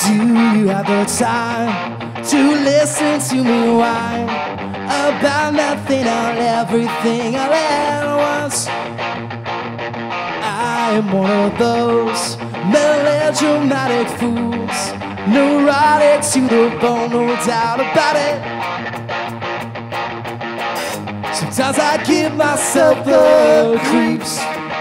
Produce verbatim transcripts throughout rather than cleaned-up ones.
Do you have the time to listen to me whine about nothing or everything all at once? I am one of those melodramatic fools, neurotic to the bone, no doubt about it. Sometimes I give myself the creeps.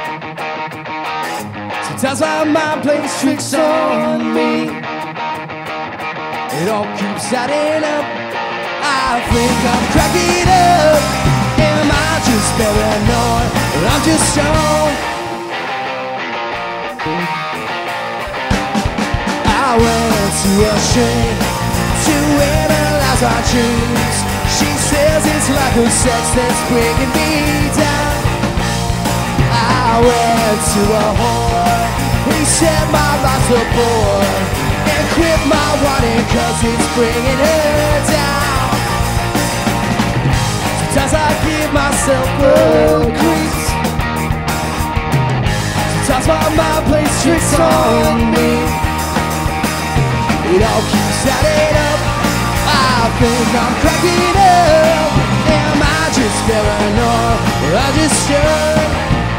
Sometimes my mind plays tricks on me. It all keeps adding up. I think I'm cracking up. Am I just paranoid? Or I'm just stoned? I went to a shrink to analyze my dreams. She says it's like a sex that's bringing me down. I went to a whore. He said my life's a bore. And quit my whining cause it's bringing her down. Sometimes I give myself the creeps. Sometimes my mind plays tricks on me. It all keeps adding up. I think I'm cracking up. Am I just paranoid or I just sure?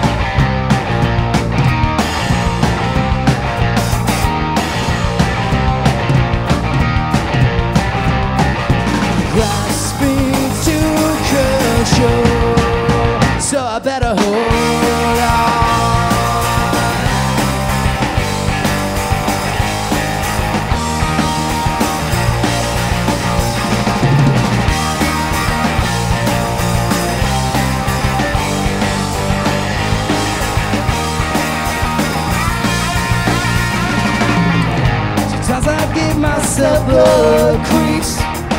Grasping to control, so I better hold on. Sometimes I give myself the creeps.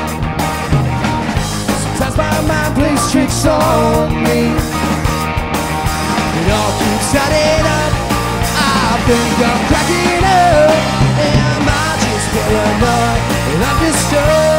Sometimes my mind plays tricks on me. It all keeps adding up. I think I'm cracking up. Am I just paranoid? And I'm just stoned?